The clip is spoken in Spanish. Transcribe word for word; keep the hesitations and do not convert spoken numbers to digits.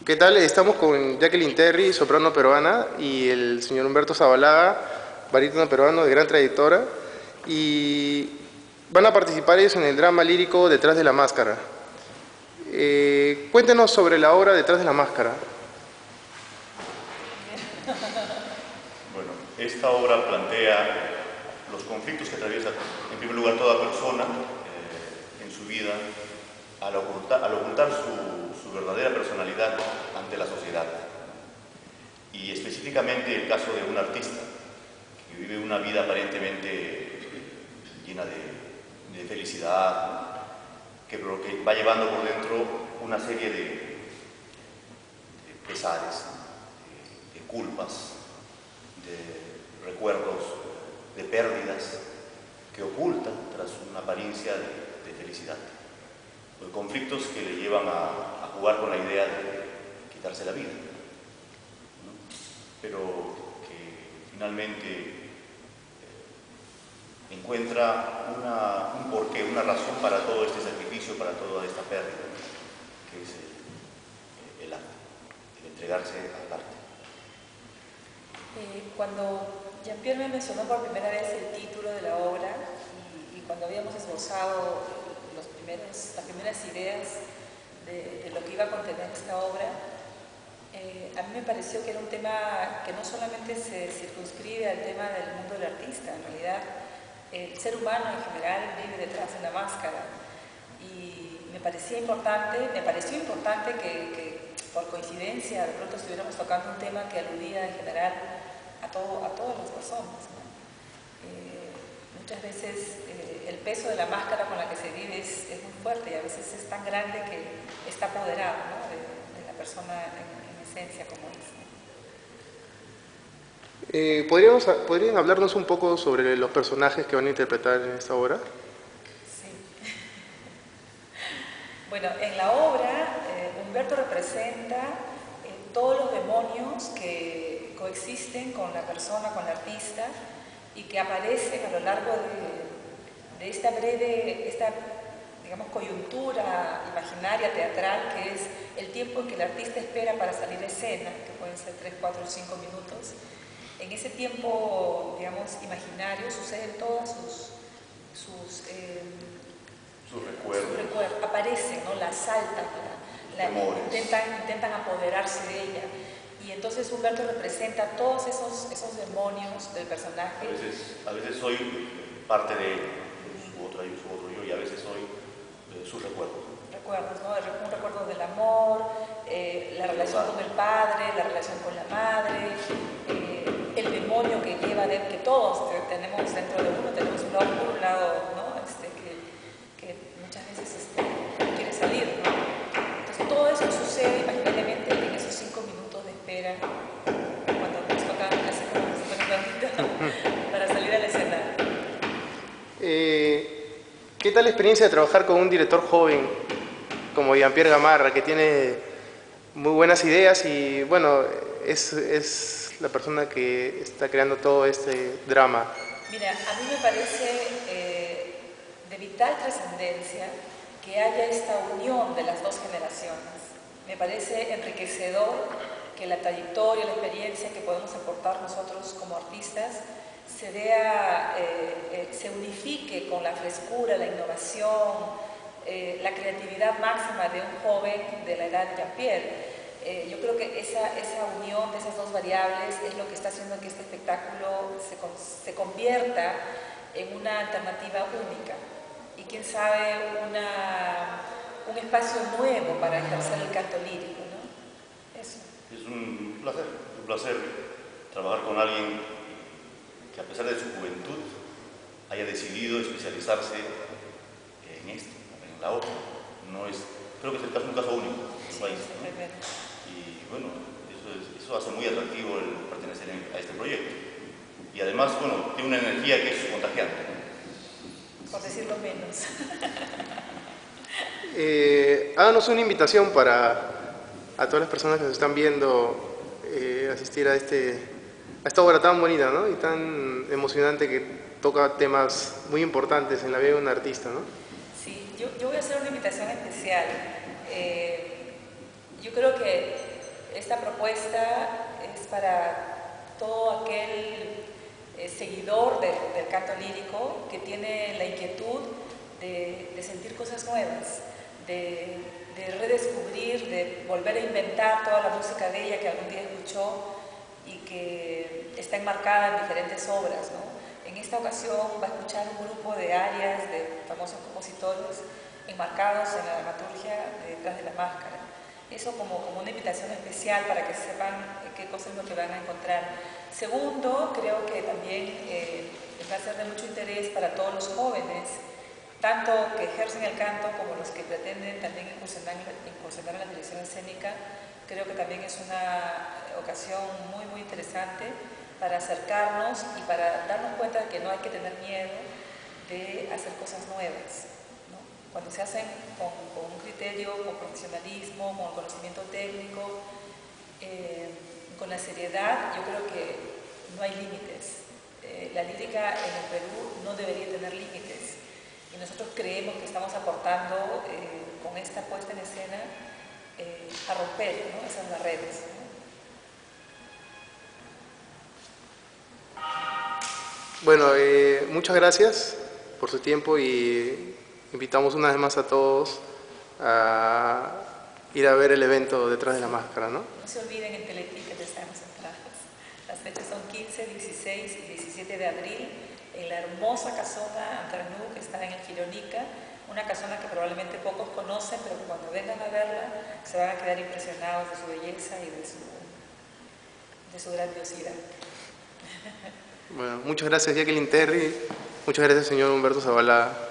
¿Qué tal? Estamos con Jacqueline Terry, soprano peruana, y el señor Humberto Zabalaga, barítono peruano de gran trayectoria, y van a participar ellos en el drama lírico Detrás de la Máscara. Eh, cuéntenos sobre la obra Detrás de la Máscara. Bueno, esta obra plantea los conflictos que atraviesa, en primer lugar, toda persona eh, en su vida al ocultar, al ocultar su, su verdadera personalidad ante la sociedad. Y específicamente el caso de un artista que vive una vida aparentemente llena de, de felicidad, que, que va llevando por dentro una serie de, de pesares, de, de culpas, de recuerdos, de pérdidas que oculta tras una apariencia de, de felicidad. De conflictos que le llevan a, a jugar con la idea de quitarse la vida, ¿no? Pero que finalmente eh, encuentra una, un porqué, una razón para todo este sacrificio, para toda esta pérdida, que es el, el arte, el entregarse al arte. Eh, cuando Jean-Pierre me mencionó por primera vez el título de la obra y, y cuando habíamos esbozado los primeros, las primeras ideas de, de lo que iba a contener esta obra, eh, a mí me pareció que era un tema que no solamente se circunscribe al tema del mundo del artista. En realidad el ser humano en general vive detrás de la máscara, y me parecía importante, me pareció importante que, que por coincidencia de pronto estuviéramos tocando un tema que aludía en general a, todo, a todas las personas, ¿no? Eh, muchas veces eh, el peso de la máscara con la que se vive es, es muy fuerte, y a veces es tan grande que está apoderado, ¿no?, de, de la persona en, en esencia como es, ¿no? Eh, ¿podríamos, ¿Podrían hablarnos un poco sobre los personajes que van a interpretar en esta obra? Sí. Bueno, en la obra eh, Humberto representa eh, todos los demonios que coexisten con la persona, con el artista, y que aparecen a lo largo de, de esta breve, esta, digamos, coyuntura imaginaria, teatral, que es el tiempo en que el artista espera para salir a escena, que pueden ser tres, cuatro o cinco minutos. En ese tiempo, digamos, imaginario, suceden todas sus, sus, eh, sus recuerdos, sus recuerdos aparecen, ¿no?, la asaltan, la, la, intentan, intentan apoderarse de ella. Y entonces Humberto representa todos esos, esos demonios del personaje. A veces, a veces soy parte de su otro, su otro yo, y a veces soy eh, sus recuerdos. Recuerdos, ¿no? Un recuerdo del amor, eh, la relación con el padre, la relación con la madre, eh, el demonio que lleva, de, que todos tenemos dentro de uno, tenemos un lado, un lado, ¿no?, este, que, que muchas veces este, quiere salir, ¿no? Entonces todo eso sucede imaginariamente en esos cinco minutos de espera, cuando nos toca hacer como si fuera un ratito para salir al escenario. Eh, ¿Qué tal la experiencia de trabajar con un director joven como Jean-Pierre Gamarra, que tiene muy buenas ideas y, bueno, es, es la persona que está creando todo este drama? Mira, a mí me parece eh, de vital trascendencia que haya esta unión de las dos generaciones. Me parece enriquecedor que la trayectoria, la experiencia que podemos aportar nosotros como artistas se vea, eh, eh, se unifique con la frescura, la innovación, eh, la creatividad máxima de un joven de la edad de Jean-Pierre. Eh, yo creo que esa, esa unión de esas dos variables es lo que está haciendo que este espectáculo se, con, se convierta en una alternativa única y, quién sabe, una, un espacio nuevo para ejercer el canto lírico, ¿no? Eso. Es un placer, un placer trabajar con alguien que, a pesar de su juventud, haya decidido especializarse en esto, en la obra. No es, creo que es el caso, un caso único en el país, ¿no? Y bueno, eso, es, eso hace muy atractivo el pertenecer a este proyecto. Y además, bueno, tiene una energía que es contagiante. Por decirlo menos. eh, háganos una invitación para a todas las personas que nos están viendo eh, asistir a, este, a esta obra tan bonita, ¿no?, y tan emocionante, que toca temas muy importantes en la vida de un artista, ¿no? Sí, yo, yo voy a hacer una invitación especial. Eh, yo creo que esta propuesta es para todo aquel eh, seguidor de, del canto lírico que tiene la inquietud de, de sentir cosas nuevas, de, de redescubrir, de volver a inventar toda la música bella que algún día escuchó y que está enmarcada en diferentes obras, ¿no? En esta ocasión va a escuchar un grupo de arias de famosos compositores enmarcados en la dramaturgia detrás de la máscara. Eso como, como una invitación especial para que sepan qué cosas es lo que van a encontrar. Segundo, creo que también eh, va a ser de mucho interés para todos los jóvenes, tanto que ejercen el canto como los que pretenden también incursionar, incursionar en la dirección escénica. Creo que también es una ocasión muy, muy interesante para acercarnos y para darnos cuenta de que no hay que tener miedo de hacer cosas nuevas, ¿no? Cuando se hacen con, con un criterio, con profesionalismo, con conocimiento técnico, eh, con la seriedad, yo creo que no hay límites. Eh, la lírica en el Perú no debería tener límites y nosotros creemos que estamos aportando eh, con esta puesta en escena eh, a romper, ¿no?, esas barreras, ¿no? Bueno, eh, muchas gracias por su tiempo y invitamos una vez más a todos a ir a ver el evento Detrás de la Máscara, ¿no? No se olviden, en Teleticket están las entradas. Las fechas son quince, dieciséis y diecisiete de abril en la hermosa casona Antranú, que está en el Quironica, una casona que probablemente pocos conocen, pero que cuando vengan a verla se van a quedar impresionados de su belleza y de su, de su grandiosidad. Bueno, muchas gracias Jacqueline Terry, muchas gracias señor Humberto Zavalada.